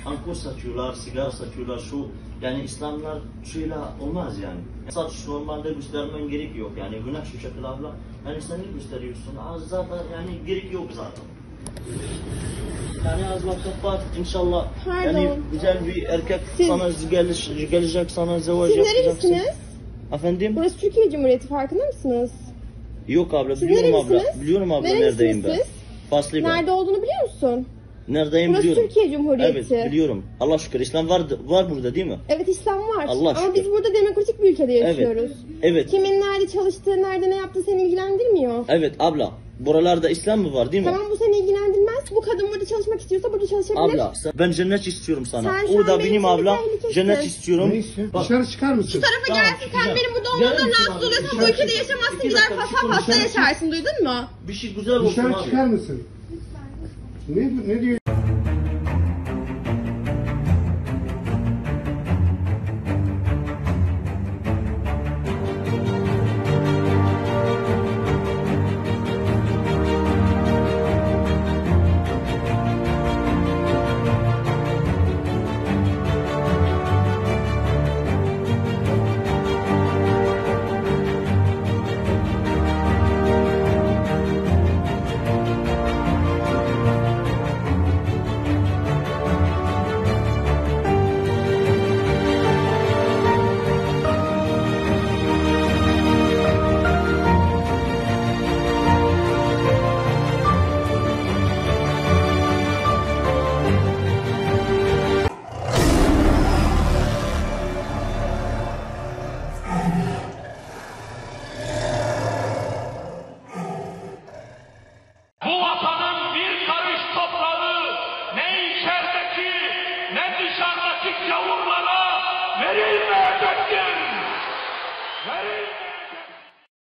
alkol satıyorlar, sigara satıyorlar, şu yani İslamlar şuyla olmaz yani. Satış normalde göstermen gerek yok yani günah şu şekilde abla. Yani sen ne gösteriyorsun? Az zaten yani gerek yok zaten. Yani az vakit var inşallah. Pardon. Yani güzel bir erkek sana gelecek sana zevaj Siz yapacaksın. nerelisiniz? Efendim? Burası Türkiye Cumhuriyeti, farkında mısınız? Yok abla Siz biliyorum abla. nerelisiniz? Biliyorum abla Nerelisiniz neredeyim ben. siz? Faslıyım ben. Nerede olduğunu biliyor musun? Neredeyim Burası biliyorum. Türkiye Cumhuriyeti. Evet biliyorum. Allah şükür İslam var burada değil mi? Evet, İslam var. Allah Ama şükür. biz burada demokratik bir ülkede yaşıyoruz. Evet. Kimin nerede çalıştığı, nerede ne yaptığı seni ilgilendirmiyor. Evet abla. Buralarda İslam mı var değil mi? Tamam, bu seni ilgilendirmez. Bu kadın burada çalışmak istiyorsa burada çalışabilir. Abla ben cennet istiyorum sana. Sen şu Orada an benim benim abla tehlikesin. cennet istiyorum. Ne istiyorsun? Bak, Dışarı çıkar mısın? Şu tarafa Tamam, gelsin, sen güzel. benim burada Gel olmamdan misin rahatsız abi? oluyorsan bu Dışarı ülkede çık. yaşamazsın, İki gider dakika, pasaport dışarı pasta çık. yaşarsın, duydun mu? bir şey güzel olsun Dışarı abi. çıkar mısın? Ne diyor? Bu vatanın bir karış toprağı ne içerideki ne dışarıdaki gavurlara